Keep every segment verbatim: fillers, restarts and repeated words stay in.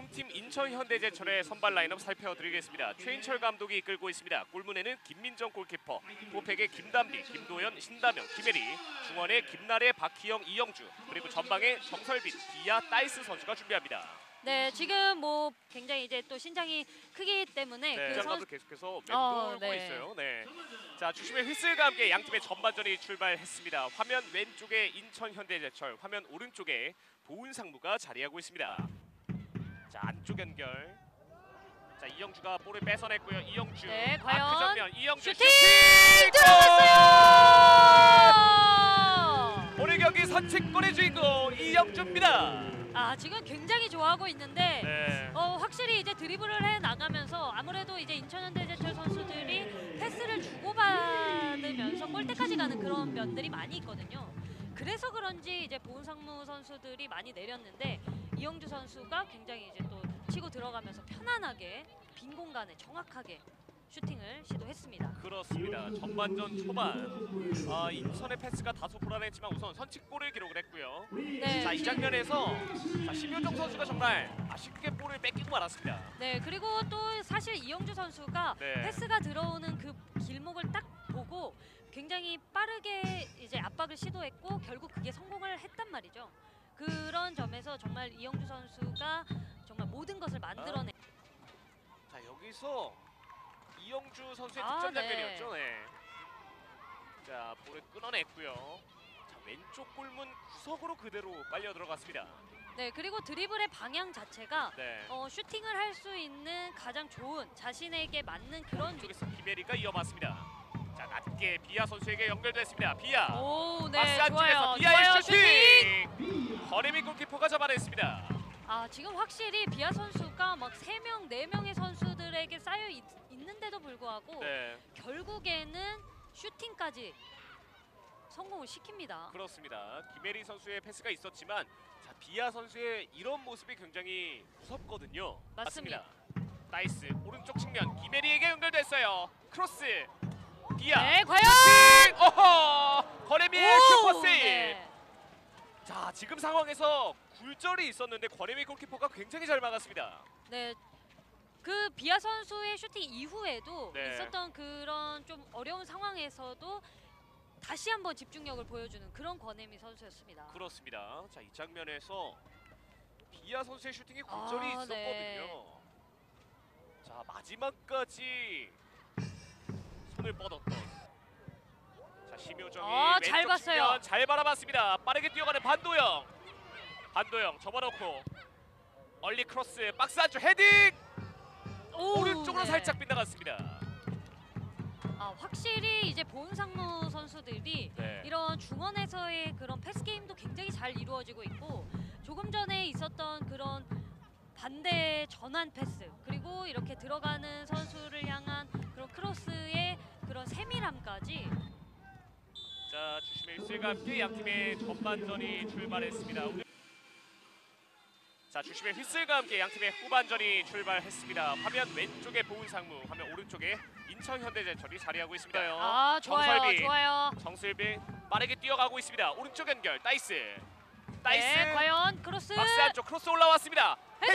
양팀 인천현대제철의 선발 라인업 살펴드리겠습니다. 최인철 감독이 이끌고 있습니다. 골문에는 김민정 골키퍼, 포백의 김담비, 김도현, 신다명, 김혜리, 중원에 김나래, 박희영, 이영주, 그리고 전방에 정설빈, 비야, 따이스 선수가 준비합니다. 네, 지금 뭐 굉장히 이제 또 신장이 크기 때문에 네, 그 장갑을 선... 계속해서 맴돌고 어, 네. 있어요. 네. 자, 주심의 휘슬과 함께 양팀의 전반전이 출발했습니다. 화면 왼쪽에 인천현대제철, 화면 오른쪽에 보은상무가 자리하고 있습니다. 자, 안쪽 연결. 자, 이영주가 볼을 뺏어냈고요. 이영주. 네, 과연 아크 정면 이영주 슈팅! 슈팅! 들어갔어요! 오늘 경기 선취골의 주인공 이영주입니다. 아, 지금 굉장히 좋아하고 있는데 네. 어, 확실히 이제 드리블을 해 나가면서 아무래도 이제 인천현대제철 선수들이 패스를 주고받으면서 골대까지 가는 그런 면들이 많이 있거든요. 그래서 그런지 이제 보은상무 선수들이 많이 내렸는데 이영주 선수가 굉장히 이제 또 치고 들어가면서 편안하게 빈 공간에 정확하게 슈팅을 시도했습니다. 그렇습니다. 전반전 초반 아, 인천의 패스가 다소 불안했지만 우선 선취골을 기록을 했고요. 네. 자, 이 장면에서 자, 심효정 선수가 정말 아쉽게 볼을 뺏기고 말았습니다. 네, 그리고 또 사실 이영주 선수가 네. 패스가 들어오는 그 길목을 딱 보고 굉장히 빠르게 이제 압박을 시도했고 결국 그게 성공을 했단 말이죠. 그런 점에서 정말 이영주 선수가 정말 모든 것을 만들어내. 자, 여기서 이영주 선수의 아, 득점 네. 장면이었죠. 네. 자, 볼을 끊어냈고요. 자, 왼쪽 골문 구석으로 그대로 빨려 들어갔습니다. 네, 그리고 드리블의 방향 자체가 네. 어, 슈팅을 할 수 있는 가장 좋은 자신에게 맞는 그런 위... 쪽에서 김혜리가 이어봤습니다. 자, 낮게 비야 선수에게 연결됐습니다. 비야. 오, 박스 네, 안쪽에서 좋아요. 비야의 좋아요, 슈팅. 허리미 골키퍼가 잡아냈습니다. 아, 지금 확실히 비아 선수가 막 세 명, 네 명의 선수들에게 쌓여 있, 있는데도 불구하고 네. 결국에는 슈팅까지 성공을 시킵니다. 그렇습니다. 김혜리 선수의 패스가 있었지만 자, 비야 선수의 이런 모습이 굉장히 무섭거든요. 맞습니다. 맞습니다. 나이스 오른쪽 측면 김혜리에게 연결됐어요. 크로스 비야. 네, 과연! 슈팅! 어허! 거레미의 슈퍼 세이브. 네. 자, 지금 상황에서 굴절이 있었는데 권혜미 골키퍼가 굉장히 잘 막았습니다. 네, 그 비아 선수의 슈팅 이후에도 네. 있었던 그런 좀 어려운 상황에서도 다시 한번 집중력을 보여주는 그런 권혜미 선수였습니다. 그렇습니다. 자, 이 장면에서 비아 선수의 슈팅이 굴절이 아, 있었거든요. 네. 자, 마지막까지 손을 뻗었던 자, 심효정이 아, 왼쪽 잘 봤어요. 측면 잘 바라봤습니다. 빠르게 뛰어가는 반도영. 반도영 접어놓고 얼리 크로스 박스 안쪽 헤딩. 오, 오른쪽으로 네. 살짝 빗나갔습니다. 아, 확실히 이제 보은상무 선수들이 네. 이런 중원에서의 그런 패스 게임도 굉장히 잘 이루어지고 있고 조금 전에 있었던 그런 반대 전환 패스 그리고 이렇게 들어가는 선수를 향한 그런 크로스의 그런 세밀함까지. 자, 주심의 휘슬과 함께 양팀의 전반전이 출발했습니다. 오늘 자, 주심의 휘슬과 함께 양팀의 후반전이 출발했습니다. 화면 왼쪽에 보은상무, 화면 오른쪽에 인천현대제철이 자리하고 있습니다. 아, 좋아요, 정설빈, 좋아요. 정슬빈 빠르게 뛰어가고 있습니다. 오른쪽 연결, 따이스. 따이스. 네, 과연 크로스. 박스 안쪽 크로스 올라왔습니다. 헤딩!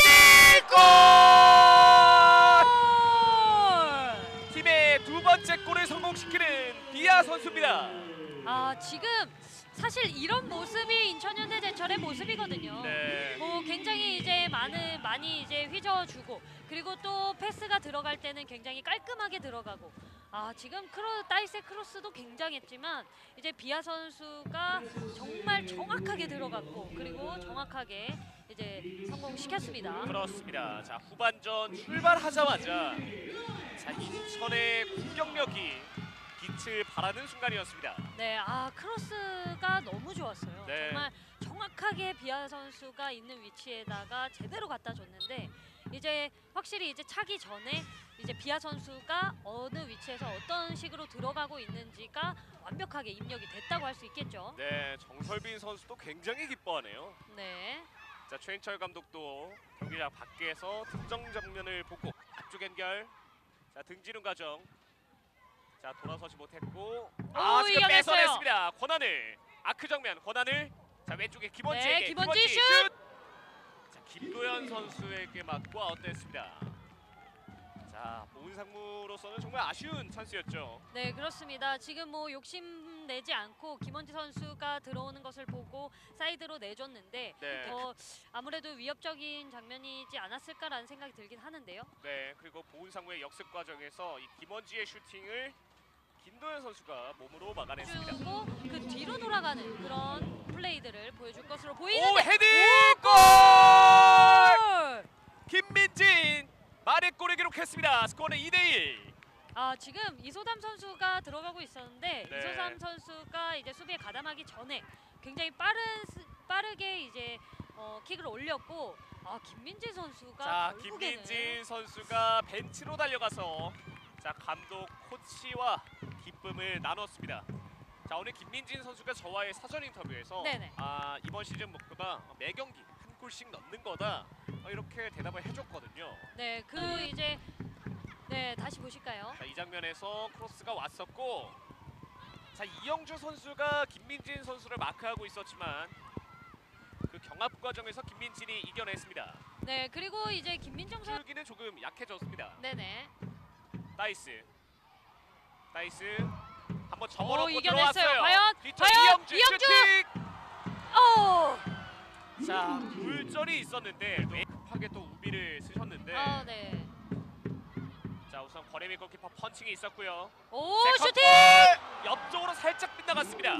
골! 팀의 두 번째 골을 성공시키는 비아 선수입니다. 아, 지금 사실 이런 모습이 인천현대제철의 모습이거든요. 네. 뭐 굉장히 이제 많은 많이 이제 휘저어주고 그리고 또 패스가 들어갈 때는 굉장히 깔끔하게 들어가고. 아, 지금 크로 따이스의 크로스도 굉장했지만 이제 비아 선수가 정말 정확하게 들어갔고 그리고 정확하게 이제 성공시켰습니다. 그렇습니다. 자, 후반전 출발하자마자 자, 인천의 공격력이 빛을 발하는 순간이었습니다. 네, 아, 크로스가 너무 좋았어요. 네. 정말 정확하게 비아 선수가 있는 위치에다가 제대로 갖다 줬는데 이제 확실히 이제 차기 전에 이제 비아 선수가 어느 위치에서 어떤 식으로 들어가고 있는지가 완벽하게 입력이 됐다고 할 수 있겠죠. 네, 정설빈 선수도 굉장히 기뻐하네요. 네. 자, 최인철 감독도 경기장 밖에서 득점 장면을 보고 앞쪽 연결. 자, 등지는 과정. 자, 돌아서지 못했고 아, 오, 지금 이겨냈어요. 뺏어냈습니다. 권한을 아크 정면 권한을 자, 왼쪽에 김원지에게 네, 김원지 슛! 자, 김도현 선수에게 맞고 아웃됐습니다. 자, 보은상무로서는 정말 아쉬운 찬스였죠. 네, 그렇습니다. 지금 뭐 욕심 내지 않고 김원지 선수가 들어오는 것을 보고 사이드로 내줬는데 네. 더 아무래도 위협적인 장면이지 않았을까라는 생각이 들긴 하는데요. 네, 그리고 보은상무의 역습 과정에서 이 김원지의 슈팅을 김도현 선수가 몸으로 막아냈습니다. 주고 그 뒤로 돌아가는 그런 플레이들을 보여줄 것으로 오, 보이는데 헤딩! 골! 골! 김민진 만회골을 기록했습니다. 스코어는 이 대 일. 아, 지금 이소담 선수가 들어가고 있었는데 네. 이소담 선수가 이제 수비에 가담하기 전에 굉장히 빠른 스- 빠르게 이제 어, 킥을 올렸고 아, 김민진 선수가 자, 결국에는 김민진 선수가 벤치로 달려가서 자, 감독 코치와 기쁨을 나눴습니다. 자, 오늘 김민진 선수가 저와의 사전 인터뷰에서 네네. 아, 이번 시즌 목표가 매 경기 한 골씩 넣는 거다 어, 이렇게 대답을 해줬거든요. 네, 그 이제 네, 다시 보실까요? 자, 이 장면에서 크로스가 왔었고, 자, 이영주 선수가 김민진 선수를 마크하고 있었지만 그 경합 과정에서 김민진이 이겨냈습니다. 네, 그리고 이제 김민정 선수 줄기는 조금 약해졌습니다. 네네. 나이스, 나이스. 한번 오, 접어놓고 이겨냈어요. 들어왔어요. 과연? 뒤쪽 과연? 이영주, 이영주! 슈팅! 오! 자, 물절이 있었는데 또 급하게 또 우비를 쓰셨는데 아, 네. 자, 우선 권혜민 골키퍼 펀칭이 있었고요. 오, 세컨 슈팅! 골! 옆쪽으로 살짝 빗나갔습니다.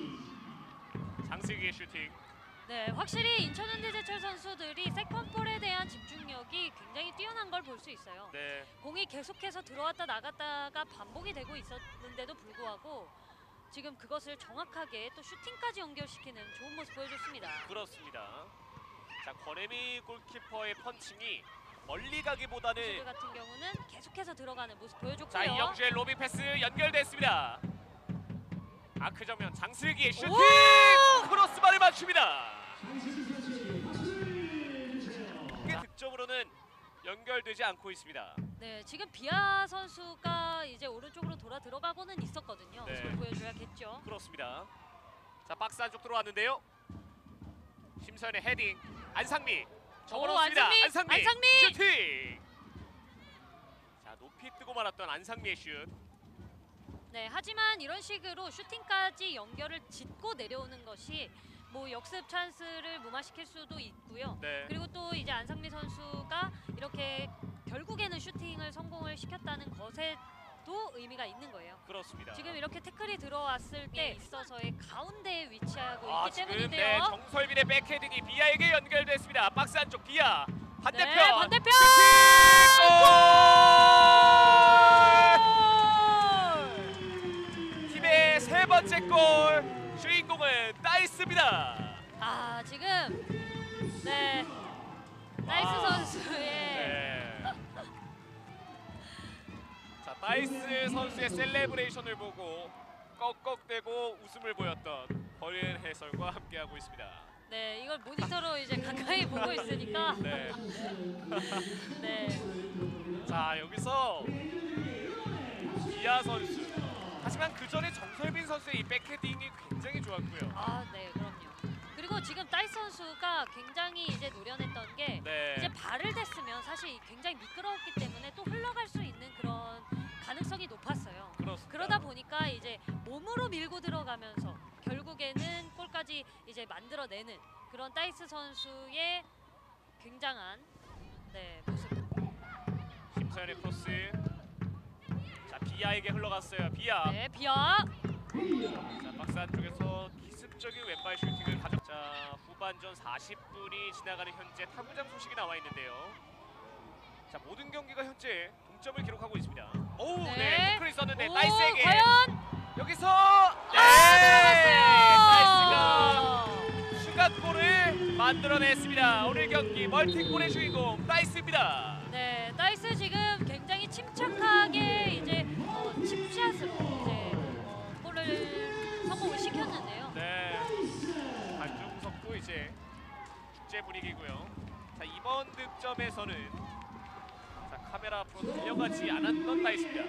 장슬기의 슈팅. 네, 확실히 인천현대제철 선수들이 세컨볼에 대한 집중력이 굉장히 뛰어난 걸 볼 수 있어요. 네, 공이 계속해서 들어왔다 나갔다가 반복이 되고 있었는데도 불구하고 지금 그것을 정확하게 또 슈팅까지 연결시키는 좋은 모습 보여줬습니다. 그렇습니다. 자, 권혜미 골키퍼의 펀칭이 멀리 가기보다는 지금 같은 경우는 계속해서 들어가는 모습 보여줬고요. 자, 이영주의 로빙 패스 연결됐습니다. 아크 정면 장슬기의 슈팅! 오! 크로스바를 맞춥니다. 이게 득점으로는 연결되지 않고 있습니다. 네, 지금 비아 선수가 이제 오른쪽으로 돌아 들어가고는 있었거든요. 네. 지금 보여줘야겠죠. 그렇습니다. 자, 박스 안쪽 들어왔는데요. 심서연의 헤딩. 안상미 접어놓습니다. 안상미! 안상미! 안상미! 슈팅! 자, 높이 뜨고 말았던 안상미의 슛. 네, 하지만 이런 식으로 슈팅까지 연결을 짓고 내려오는 것이 뭐 역습 찬스를 무마시킬 수도 있고요. 네. 그리고 또 이제 안상미 선수가 이렇게 결국에는 슈팅을 성공을 시켰다는 것에도 의미가 있는 거예요. 그렇습니다. 지금 이렇게 태클이 들어왔을 때 있어서의 가운데에 위치하고 아, 있기 지금 때문인데요. 네, 정설빈의 백헤딩이 비아에게 연결됐습니다. 박스 안쪽 비아 반대편. 네, 반대편! 슈팅! 골! 팀의 세 번째 골. 주인공은 나이스입니다. 아, 지금 네, 나이스 아, 선수의 네. 자, 나이스 선수의 셀레브레이션을 보고 꺽꺽대고 웃음을 보였던 버린 해설과 함께하고 있습니다. 네, 이걸 모니터로 이제 가까이 보고 있으니까 네. 네. 자, 여기서 비아 선수. 하지만 그 전에 정설빈 선수의 이 백헤딩이 굉장히 좋았고요. 아, 네, 그럼요. 그리고 지금 따이스 선수가 굉장히 이제 노련했던 게 네. 이제 발을 댔으면 사실 굉장히 미끄러웠기 때문에 또 흘러갈 수 있는 그런 가능성이 높았어요. 그렇습니다. 그러다 보니까 이제 몸으로 밀고 들어가면서 결국에는 골까지 이제 만들어내는 그런 따이스 선수의 굉장한 네, 모습. 심서연의 크로스. 자, 비아에게 흘러갔어요. 비아. 네, 비아. 자, 박스 안쪽에서 기습적인 왼발 슈팅을 가져. 자, 후반전 사십 분이 지나가는 현재 타구장 소식이 나와 있는데요. 자, 모든 경기가 현재 동점을 기록하고 있습니다. 오, 네, 네. 태클이 있었는데 오, 나이스에게 과연 여기서 네, 아, 나이스가 추가골을 만들어냈습니다. 오늘 경기 멀티골의 주인공 나이스입니다. 네, 나이스 지금 굉장히 침착하게 이제 어, 칩샷으로 이제 어, 골을 성공을 시켰는데요. 네, 관중석도 이제 축제 분위기고요. 자, 이번 득점에서는 자, 카메라 앞으로 달려가지 않았던 나이스입니다.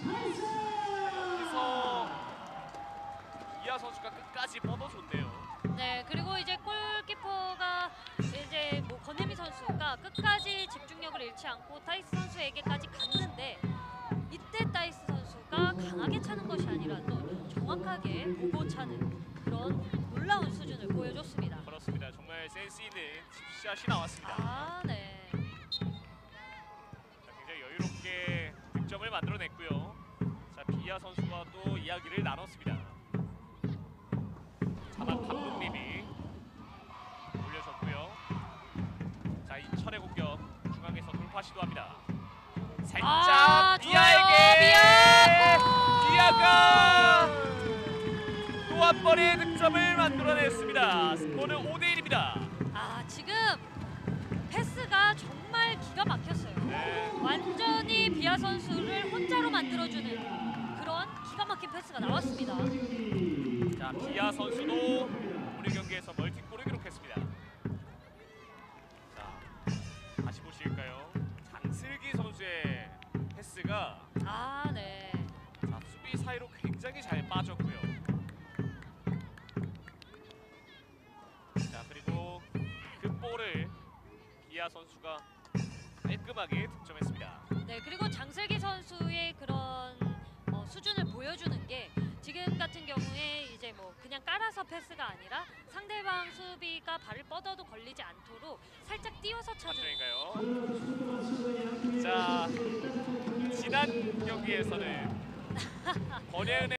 여기서 이하 선수가 끝까지 뻗어줬네요. 네, 그리고 이제 골키퍼가 이제 뭐 권혜미 선수가 끝까지 집중력을 잃지 않고 타이스 선수에게까지 갔는데 이때 타이스 선수가 강하게 차는 것이 아니라 또 정확하게 보고 차는 그런 놀라운 수준을 보여줬습니다. 그렇습니다. 정말 센스 있는 칩샷이 나왔습니다. 아, 네. 자, 굉장히 여유롭게 득점을 만들어냈고요. 자, 비아 선수와 또 이야기를 나눴습니다. 자만 감독님이 올려줬고요. 자, 인천의 공격 중앙에서 돌파 시도합니다. 살짝 아, 비아에게 좋아요. 비아! 비아가 또 한 번의 득점을 만들어냈습니다. 스코어는 오 대 일입니다. 아, 지금 패스가 정말 기가 막혔어요. 네. 완전히 비아 선수를 혼자로 만들어주는 그런 기가 막힌 패스가 나왔습니다. 자, 비아 선수도 오늘 경기에서 멀티골을 기록했습니다. 자, 다시 보실까요? 장슬기 선수의 패스가 아, 네. 자, 수비 사이로 굉장히 잘 빠졌고요. 자, 그리고 그 볼을 비아 선수가 깔끔하게 득점했습니다. 네, 그리고 장슬기 선수의 그런 어, 수준을 보여주는 게 지금 같은 경우에 이제 뭐 그냥 깔아서 패스가 아니라 상대방 수비가 발을 뻗어도 걸리지 않도록 살짝 띄워서 차주는. 감정인가요? 자, 지난 경기에서는 권혜은의